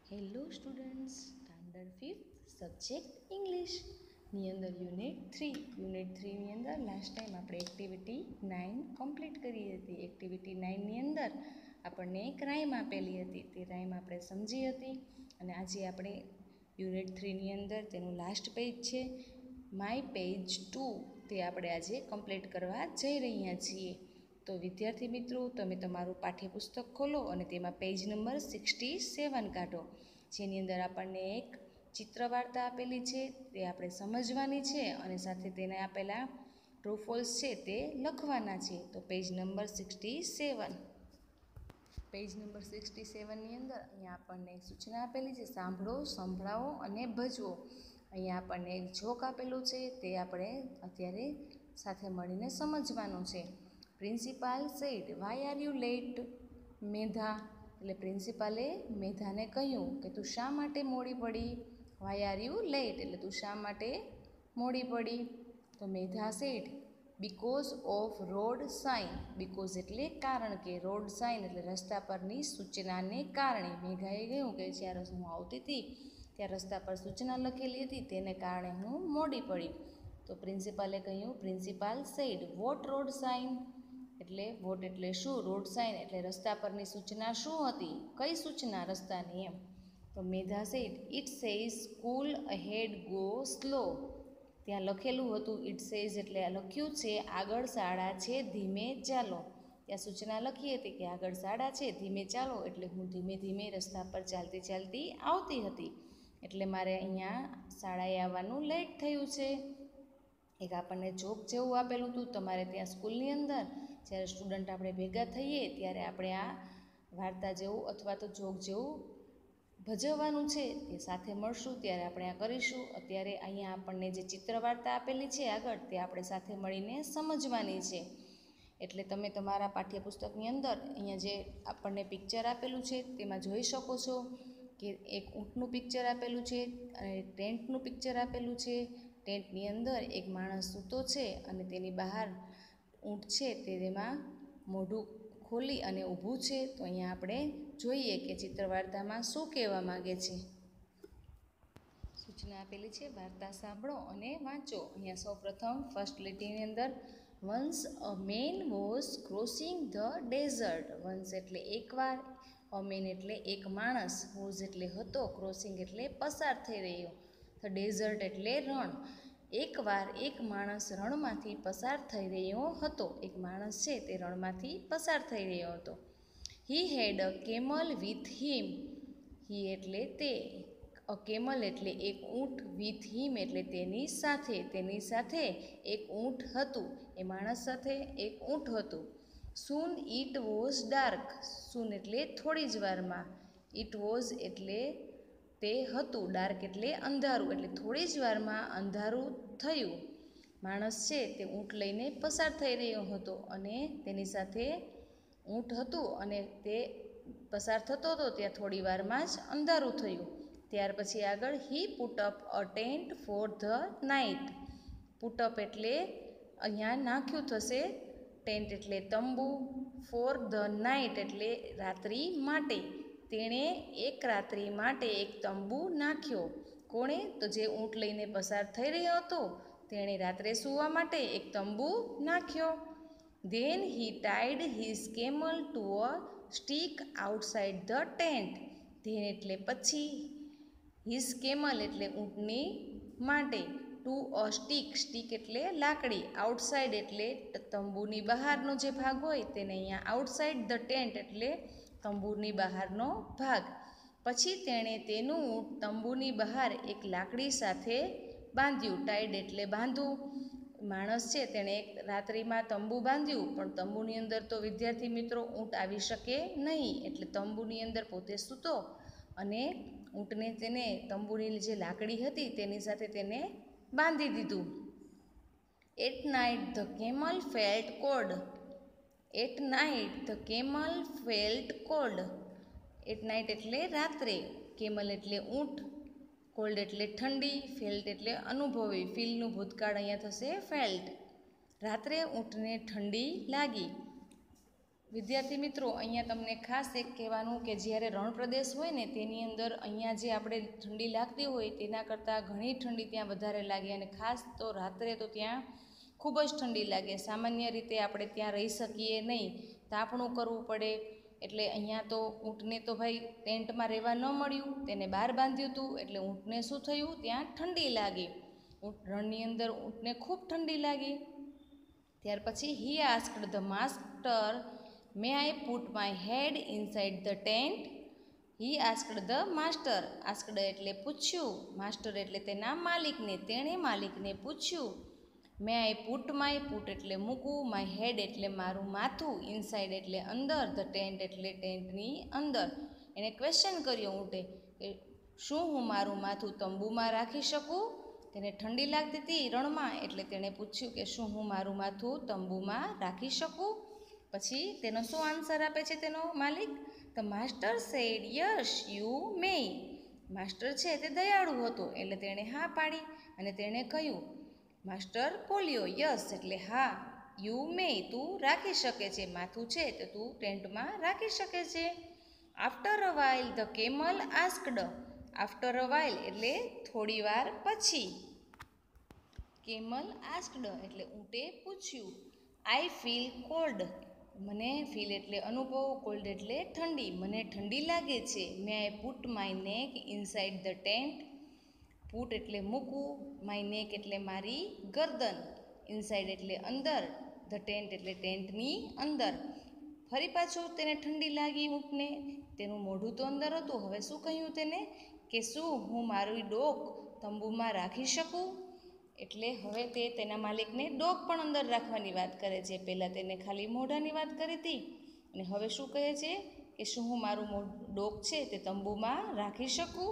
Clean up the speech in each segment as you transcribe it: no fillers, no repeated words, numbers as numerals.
Hello students, standard 5th subject ઇંગ્લિશની અંદર unit 3ની અંદર લાસ્ટ ટાઈમ આપણે એક્ટિવિટી 9 કમ્પ્લીટ કરી હતી. એક્ટિવિટી 9ની અંદર આપણને એક રાઇમ આપેલી હતી, તે રાઇમ આપણે સમજી હતી અને આજે આપણે યુનિટ 3ની અંદર તેનું લાસ્ટ પેજ છે માય પેજ 2, તે આપણે આજે કમ્પ્લીટ કરવા જઈ રહ્યા છીએ. તો વિદ્યાર્થી મિત્રો, તમે તમારું પાઠ્યપુસ્તક ખોલો અને તેમાં પેજ નંબર 67 કાઢો, જેની અંદર આપણને એક ચિત્ર વાર્તા આપેલી છે, તે આપણે સમજવાની છે અને સાથે તેને આપેલા ટ્રુ ફોલ્સ છે તે લખવાના છે. તો પેજ નંબર 67, પેજ નંબર 67ની અંદર અહીંયા આપણને એક સૂચના આપેલી છે, સાંભળો, સંભળાવો અને ભજવો. અહીંયા આપણને એક જોક આપેલું છે, તે આપણે અત્યારે સાથે મળીને સમજવાનું છે. Principal said, why are you late Medha? એટલે પ્રિન્સિપાલે મેધાને કહ્યું કે તું શા માટે મોડી પડી? વાય આર યુ લેટ એટલે તું શા માટે મોડી પડી? તો Medha said because of road sign. Because એટલે કારણ કે, રોડ સાઇન એટલે રસ્તા પરની સૂચનાને કારણે. મેઘાએ કહ્યું કે જ્યારે હું આવતી હતી ત્યાં રસ્તા પર સૂચના લખેલી હતી, તેને કારણે હું મોડી પડી. તો પ્રિન્સિપાલે કહ્યું, principal said what road sign? એટલે વોટ એટલે શું, રોડ સાઇન એટલે રસ્તા પરની સૂચના શું હતી, કઈ સૂચના રસ્તાની એમ. તો Medha said it says school ahead go slow. ત્યાં લખેલું હતું ઇટ સેઝ એટલે લખ્યું છે આગળ શાળા છે ધીમે ચાલો. ત્યાં સૂચના લખી હતી કે આગળ શાળા છે ધીમે ચાલો, એટલે હું ધીમે ધીમે રસ્તા પર ચાલતી ચાલતી આવતી હતી, એટલે મારે અહીંયા શાળાએ આવવાનું લેટ થયું છે. એક આપણને જોક જેવું આપેલું હતું, તમારે ત્યાં સ્કૂલની અંદર જ્યારે સ્ટુડન્ટ આપણે ભેગા થઈએ ત્યારે આપણે આ વાર્તા જેવું અથવા તો જોક જેવું ભજવવાનું છે, તે સાથે મળશું ત્યારે આપણે આ કરીશું. અત્યારે અહીંયા આપણને જે ચિત્ર વાર્તા આપેલી છે આગળ, તે આપણે સાથે મળીને સમજવાની છે. એટલે તમે તમારા પાઠ્યપુસ્તકની અંદર અહીંયા જે આપણને પિક્ચર આપેલું છે તેમાં જોઈ શકો છો કે એક ઊંટનું પિક્ચર આપેલું છે અને ટેન્ટનું પિક્ચર આપેલું છે. ટેન્ટની અંદર એક માણસ સૂતો છે અને તેની બહાર ઊંટ છે તે તેમાં મોઢું ખોલી અને ઊભું છે. તો અહીંયા આપણે જોઈએ કે ચિત્ર વાર્તામાં શું કહેવા માગે છે. સૂચના આપેલી છે, વાર્તા સાંભળો અને વાંચો. અહીંયા સૌપ્રથમ ફર્સ્ટ લીટીની અંદર once a man was crossing the desert. Once એટલે એકવાર, અ મેન એટલે એક માણસ, વોઝ એટલે હતો, ક્રોસિંગ એટલે પસાર થઈ રહ્યો, ધ ડેઝર્ટ એટલે રણ. એકવાર એક માણસ રણમાંથી પસાર થઈ રહ્યો હતો. એક માણસ છે તે રણમાંથી પસાર થઈ રહ્યો હતો. હી હેડ અ કેમલ વિથ હિમ. હી એટલે તે, અ કેમલ એટલે એક ઊંટ, વિથ હિમ એટલે તેની સાથે, તેની સાથે એક ઊંટ હતું, એ માણસ સાથે એક ઊંટ હતું. Soon it was dark. Soon એટલે થોડી જ વારમાં, ઇટ વોઝ એટલે તે હતું, ડાર્ક એટલે અંધારું, એટલે થોડી જ વારમાં અંધારું થયું. માણસ છે તે ઊંટ લઈને પસાર થઈ રહ્યો હતો અને તેની સાથે ઊંટ હતું અને તે પસાર થતો હતો ત્યાં થોડી વારમાં જ અંધારું થયું. ત્યાર પછી આગળ he put up a tent for the night. Put up એટલે અહીંયા નાખ્યું થશે, ટેન્ટ એટલે તંબુ, ફોર ધ નાઇટ એટલે રાત્રિ માટે. તેણે એક રાત્રિ માટે એક તંબુ નાખ્યો. કોણે? તો જે ઊંટ લઈને પસાર થઈ રહ્યો હતો તેણે રાત્રે સૂવા માટે એક તંબુ નાખ્યો. Then he tied his camel to a stick outside the tent. Then એટલે પછી, હિઝ કેમલ એટલે ઊંટની માટે, ટુ અ સ્ટીક, સ્ટીક એટલે લાકડી, આઉટસાઇડ એટલે તંબુની બહારનો જે ભાગ હોય તેને અહીંયા આઉટસાઇડ ધ ટેન્ટ એટલે તંબુની બહારનો ભાગ. પછી તેણે તેનું ઊંટ તંબુની બહાર એક લાકડી સાથે બાંધ્યું. ટાઈડ એટલે બાંધવું. માણસ છે તેણે એક રાત્રિમાં તંબુ બાંધ્યું, પણ તંબુની અંદર તો વિદ્યાર્થી મિત્રો ઊંટ આવી શકે નહીં, એટલે તંબુની અંદર પોતે સૂતો અને ઊંટને તેને તંબુની જે લાકડી હતી તેની સાથે તેને બાંધી દીધું. At night the camel felt cold. At night the camel felt cold. At night એટલે રાત્રે, કેમલ એટલે ઊંટ, કોલ્ડ એટલે ઠંડી, ફેલ્ટ એટલે અનુભવી, ફીલનું ભૂતકાળ અહીંયા થશે ફેલ્ટ. રાત્રે ઊંટને ઠંડી લાગી. વિદ્યાર્થી મિત્રો, અહીંયા તમને ખાસ એક કહેવાનું કે જ્યારે રણપ્રદેશ હોય ને તેની અંદર અહીંયા જે આપણે ઠંડી લાગતી હોય તેના કરતાં ઘણી ઠંડી ત્યાં વધારે લાગે, અને ખાસ તો રાત્રે તો ત્યાં ખૂબ જ ઠંડી લાગે. સામાન્ય રીતે આપણે ત્યાં રહી શકીએ નહીં, તાપણું કરવું પડે. એટલે અહીંયા તો ઊંટને તો ભાઈ ટેન્ટમાં રહેવા ન મળ્યું, તેને બહાર બાંધ્યું હતું. એટલે ઊંટને શું થયું, ત્યાં ઠંડી લાગી. રણની અંદર ઊંટને ખૂબ ઠંડી લાગી. ત્યાર પછી he asked the master, may I put my head inside the tent. He asked the master, asked એટલે પૂછ્યું, માસ્ટર એટલે તેના માલિકને, તેણે માલિકને પૂછ્યું. May I put my, put એટલે મૂકવું, માય હેડ એટલે મારું માથું, ઇનસાઇડ એટલે અંદર, ધ ટેન્ટ એટલે ટેન્ટની અંદર. એણે ક્વેશ્ચન કર્યો ઊંટે કે શું હું મારું માથું તંબુમાં રાખી શકું? તેને ઠંડી લાગતી હતી રણમાં, એટલે તેણે પૂછ્યું કે શું હું મારું માથું તંબુમાં રાખી શકું? પછી તેનો શું આન્સર આપે છે તેનો માલિક? The master said yes you may. Master છે તે દયાળુ હતો, એટલે તેણે હા પાડી, અને તેણે કહ્યું, માસ્ટર બોલ્યો યસ એટલે હા, યુ મે તું રાખી શકે છે, માથું છે તો તું ટેન્ટમાં રાખી શકે છે. After a while the camel asked, after a while એટલે થોડી વાર પછી. કેમલ આસ્ક્ડ એટલે ઊંટે પૂછ્યું. આઈ ફીલ કોલ્ડ, મને ફીલ એટલે અનુભવ, કોલ્ડ એટલે ઠંડી, મને ઠંડી લાગે છે. May I put my neck inside the tent, put એટલે મૂકવું, માય નેક એટલે મારી ગરદન, ઇનસાઇડ એટલે અંદર, ધ ટેન્ટ એટલે ટેન્ટની અંદર. ફરી પાછું તેને ઠંડી લાગી ઊંટને, તેનું મોઢું તો અંદર હતું. હવે શું કહ્યું તેને કે શું હું મારી ડોક તંબુમાં રાખી શકું? એટલે હવે તે તેના માલિકને ડોક પણ અંદર રાખવાની વાત કરે છે. પહેલાં તેને ખાલી મોઢાની વાત કરી હતી, અને હવે શું કહે છે કે શું હું મારું ડોક છે તે તંબુમાં રાખી શકું?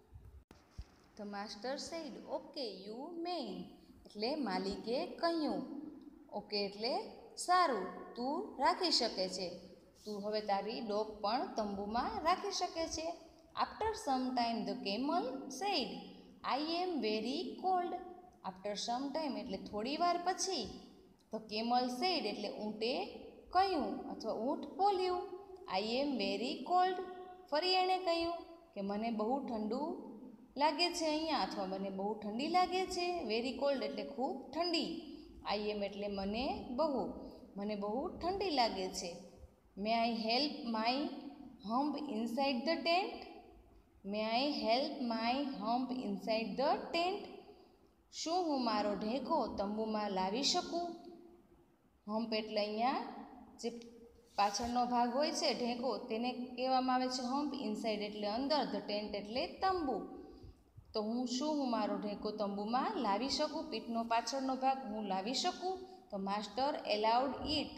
The master said okay you may, એટલે માલિકે કહ્યું ઓકે એટલે સારું, તું રાખી શકે છે, તું હવે તારી ડોગ પણ તંબુમાં રાખી શકે છે. After some time the camel said I am very cold, after some time એટલે થોડી વાર પછી, ધ કેમલ સેડ એટલે ઊંટે કહ્યું અથવા ઊંટ બોલ્યું, આઈ એમ વેરી કોલ્ડ. ફરી એણે કહ્યું કે મને બહુ ઠંડુ લાગે છે અહીંયા, અથવા મને બહુ ઠંડી લાગે છે. વેરી કોલ્ડ એટલે ખૂબ ઠંડી, આઈ એમ એટલે મને બહુ ઠંડી લાગે છે. May I help my hump inside the tent, may I help my hump inside the tent, શું હું મારો ઢેકો તંબુમાં લાવી શકું? હમ્પ એટલે અહીંયા જે પાછળનો ભાગ હોય છે ઢેકો, તેને કહેવામાં આવે છે હમ્પ, ઇનસાઇડ એટલે અંદર, ધ ટેન્ટ એટલે તંબુ. તો હું મારો ઢેકો તંબુમાં લાવી શકું, પીઠનો પાછળનો ભાગ હું લાવી શકું? તો માસ્ટર એલાઉડ ઇટ,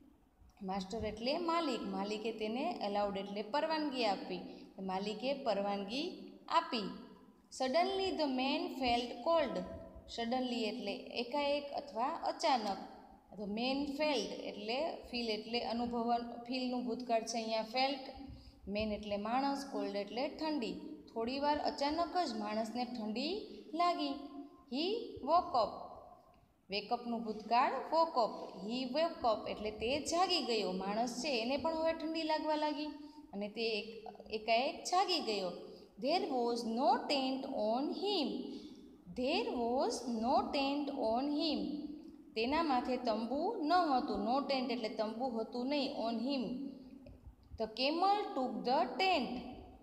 માસ્ટર એટલે માલિક, માલિકે તેને એલાઉડ એટલે પરવાનગી આપી, માલિકે પરવાનગી આપી. Suddenly the man felt cold, suddenly એટલે એકાએક અથવા અચાનક, ધ મેન ફેલ્ટ એટલે ફીલ એટલે અનુભવન, ફીલનું ભૂતકાળ છે અહીંયા ફેલ્ટ, મેન એટલે માણસ, કોલ્ડ એટલે ઠંડી. થોડી વાર અચાનક જ માણસને ઠંડી લાગી. હી વોકઅપ, વેકઅપનું ભૂતકાળ વોકઅપ, હી વોકઅપ એટલે તે જાગી ગયો, માણસ છે એને પણ હવે ઠંડી લાગવા લાગી અને તે એકાએક જાગી ગયો. There was no tent on him, there was no tent on him, તેના માથે તંબુ ન હતું, નો ટેન્ટ એટલે તંબુ હતું નહીં, on him. The camel took the tent,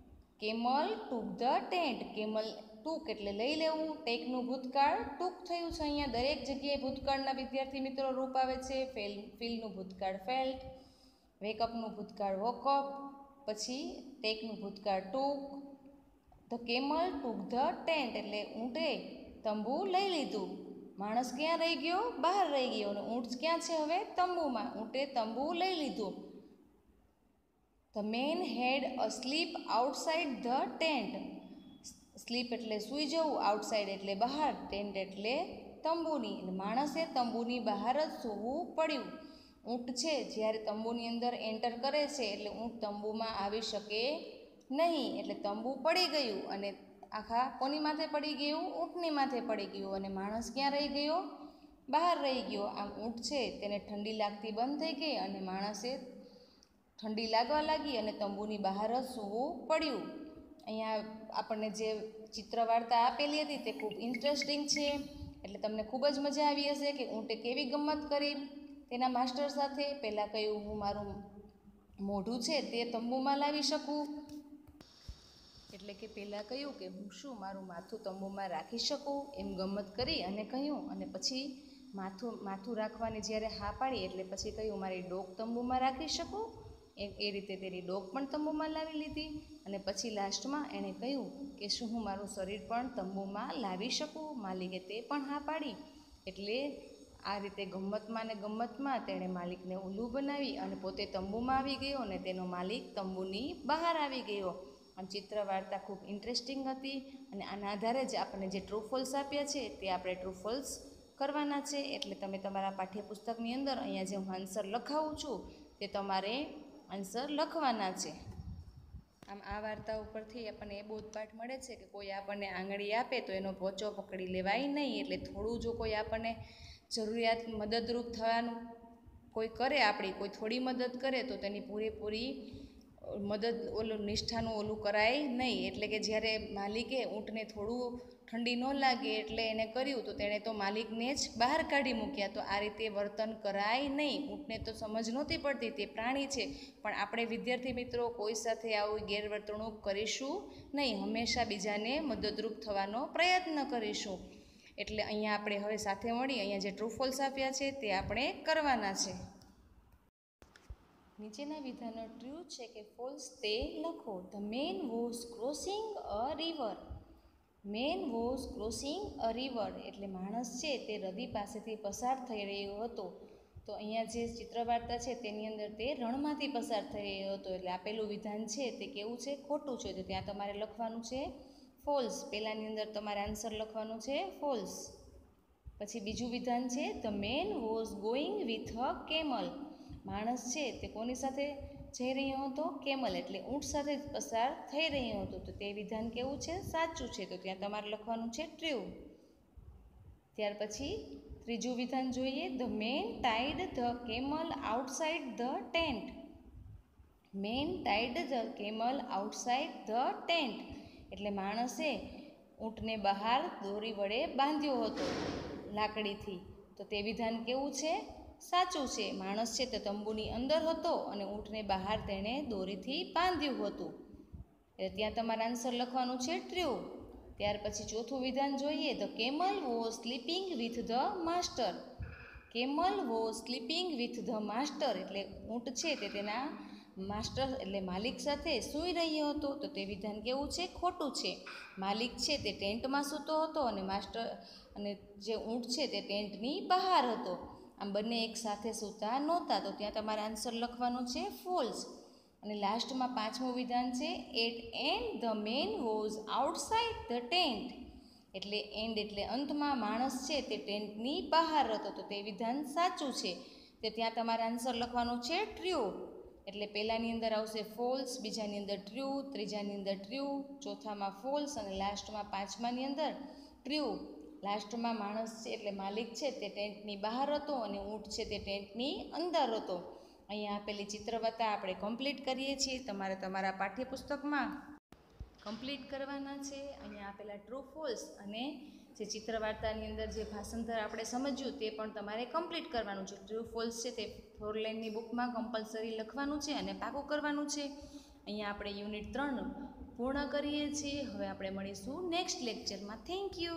camel took the tent, camel took એટલે લઈ લેવું, ટેકનું ભૂતકાળ ટૂંક થયું છે અહીંયા. દરેક જગ્યાએ ભૂતકાળના વિદ્યાર્થી મિત્રો રૂપ આવે છે. ફીલનું ભૂતકાળ ફેલ્ટ, વેકઅપનું ભૂતકાળ વોકઅપ, પછી ટેકનું ભૂતકાળ took. The camel took the tent એટલે ઊંટે તંબુ લઈ લીધું. માણસ ક્યાં રહી ગયો? બહાર રહી ગયો, અને ઊંટ ક્યાં છે હવે? તંબુમાં. ઊંટે તંબુ લઈ લીધું. The man had a sleep outside the tent, sleep એટલે સૂઈ જવું, આઉટસાઇડ એટલે બહાર, ટેન્ટ એટલે તંબુની, માણસે તંબુની બહાર જ સૂવું પડ્યું. ઊંટ છે જ્યારે તંબુની અંદર એન્ટર કરે છે એટલે ઊંટ તંબુમાં આવી શકે નહીં, એટલે તંબુ પડી ગયું, અને આખા કોની માથે પડી ગયું? ઊંટની માથે પડી ગયું, અને માણસ ક્યાં રહી ગયો? બહાર રહી ગયો. આમ ઊંટ છે તેને ઠંડી લાગતી બંધ થઈ ગઈ, અને માણસે ઠંડી લાગવા લાગી અને તંબુની બહાર જ સૂવું પડ્યું. અહીંયા આપણને જે ચિત્ર વાર્તા આપેલી હતી તે ખૂબ ઇન્ટરેસ્ટિંગ છે, એટલે તમને ખૂબ જ મજા આવી હશે કે ઊંટે કેવી ગમ્મત કરી તેના માસ્ટર સાથે. પહેલાં કહ્યું હું મારું મોઢું છે તે તંબુમાં લાવી શકું, એટલે કે પહેલાં કહ્યું કે હું શું મારું માથું તંબુમાં રાખી શકું, એમ ગમ્મત કરી અને કહ્યું. અને પછી માથું રાખવાની જ્યારે હા પાડી એટલે પછી કહ્યું મારી ડોક તંબુમાં રાખી શકું. એ રીતે તેની ડોક પણ તંબુમાં લાવી લીધી. અને પછી લાસ્ટમાં એણે કહ્યું કે શું હું મારું શરીર પણ તંબુમાં લાવી શકું. માલિકે તે પણ હા પાડી. એટલે આ રીતે ગમ્મતમાં ને ગમ્મતમાં તેણે માલિકને ઉલ્લુ બનાવી અને પોતે તંબુમાં આવી ગયો અને તેનો માલિક તંબુની બહાર આવી ગયો. અને ચિત્ર વાર્તા ખૂબ ઇન્ટરેસ્ટિંગ હતી અને આના આધારે જ આપણને જે ટ્રુ ફોલ્સ આપ્યા છે તે આપણે ટ્રુ ફોલ્સ કરવાના છે. એટલે તમે તમારા પાઠ્યપુસ્તકની અંદર અહીંયા જે હું આન્સર લખાવું છું તે તમારે આન્સર લખવાના છે. આમ આ વાર્તા ઉપરથી આપણને એ બોધપાઠ મળે છે કે કોઈ આપણને આંગળી આપે તો એનો પોચો પકડી લેવાય નહીં. એટલે થોડું જો કોઈ આપણને જરૂરિયાત મદદરૂપ થવાનું કોઈ કરે, આપણી કોઈ થોડી મદદ કરે તો તેની પૂરેપૂરી મદદ નિષ્ઠાનું ઓલું કરાય નહીં. એટલે કે જ્યારે માલિકે ઊંટને થોડું ઠંડી ન લાગે એટલે એને કર્યું તો તેણે તો માલિકને જ બહાર કાઢી મૂક્યા. તો આ રીતે વર્તન કરાય નહીં. ઊંટને તો સમજ નહોતી પડતી, તે પ્રાણી છે, પણ આપણે વિદ્યાર્થી મિત્રો કોઈ સાથે આવું ગેરવર્તણૂક કરીશું નહીં. હંમેશા બીજાને મદદરૂપ થવાનો પ્રયત્ન કરીશું. એટલે અહીંયા આપણે હવે સાથે મળી અહીંયા જે ટ્રુ ફોલ્સ આપ્યા છે તે આપણે કરવાના છે. નીચેના વિધાનો ટ્રુ છે કે ફોલ્સ તે લખો. The man was crossing a river. Man was crossing a river એટલે માણસ છે તે નદી પાસેથી પસાર થઈ રહ્યો હતો. તો અહીંયા જે ચિત્ર વાર્તા છે તેની અંદર તે રણમાંથી પસાર થઈ રહ્યો હતો. એટલે આપેલું વિધાન છે તે કેવું છે? ખોટું છે. તો ત્યાં તમારે લખવાનું છે ફોલ્સ. પહેલાંની અંદર તમારે આન્સર લખવાનું છે ફોલ્સ. પછી બીજું વિધાન છે the man was going with a camel. માણસ છે તે કોની સાથે જઈ રહ્યો હતો? કેમલ એટલે ઊંટ સાથે જ પસાર થઈ રહ્યો હતો. તો તે વિધાન કેવું છે? સાચું છે. તો ત્યાં તમારે લખવાનું છે ટ્રુ. ત્યાર પછી ત્રીજું વિધાન જોઈએ. The man tied the camel outside the tent. Man tied the camel outside the tent એટલે માણસે ઊંટને બહાર દોરી વડે બાંધ્યો હતો લાકડીથી. તો તે વિધાન કેવું છે? સાચું છે. માણસ છે તે તંબુની અંદર હતો અને ઊંટને બહાર તેણે દોરીથી બાંધ્યું હતું. એટલે ત્યાં તમારે આન્સર લખવાનું છે ટ્રુ. ત્યાર પછી ચોથું વિધાન જોઈએ. The camel was sleeping with the master. Camel was sleeping with the master એટલે ઊંટ છે તે તેના માસ્ટર એટલે માલિક સાથે સૂઈ રહ્યો હતો. તો તે વિધાન કેવું છે? ખોટું છે. માલિક છે તે ટેન્ટમાં સૂતો હતો અને માસ્ટર અને જે ઊંટ છે તે ટેન્ટની બહાર હતો. આમ બંને એક સાથે સૂતા નહોતા. તો ત્યાં તમારે આન્સર લખવાનું છે ફોલ્સ. અને લાસ્ટમાં પાંચમું વિધાન છે at end the man was outside the tent એટલે એન્ડ એટલે અંતમાં માણસ છે તે ટેન્ટની બહાર હતો. તો તે વિધાન સાચું છે. તે ત્યાં તમારે આન્સર લખવાનું છે ટ્રુ. એટલે પહેલાંની અંદર આવશે ફોલ્સ, બીજાની અંદર ટ્રુ, ત્રીજાની અંદર ટ્રુ, ચોથામાં ફોલ્સ અને લાસ્ટમાં પાંચમાની અંદર ટ્રુ. લાસ્ટમાં માણસ છે એટલે માલિક છે તે ટેન્ટની બહાર હતો અને ઊંટ છે તે ટેન્ટની અંદર હતો. અહીંયા આપેલી ચિત્રવાર્તા આપણે કમ્પ્લીટ કરીએ છીએ. તમારે તમારા પાઠ્યપુસ્તકમાં કમ્પ્લીટ કરવાના છે. અહીંયા આપેલા ટ્રુ ફોલ્સ અને જે ચિત્રવાર્તાની અંદર જે ભાષાંતર આપણે સમજ્યું તે પણ તમારે કમ્પ્લીટ કરવાનું છે. ટ્રુ ફોલ્સ છે તે 4 લાઇનની બુકમાં કમ્પલસરી લખવાનું છે અને પાકું કરવાનું છે. અહીંયા આપણે યુનિટ 3 પૂર્ણ કરીએ છીએ. હવે આપણે મળીશું નેક્સ્ટ લેક્ચરમાં. Thank you.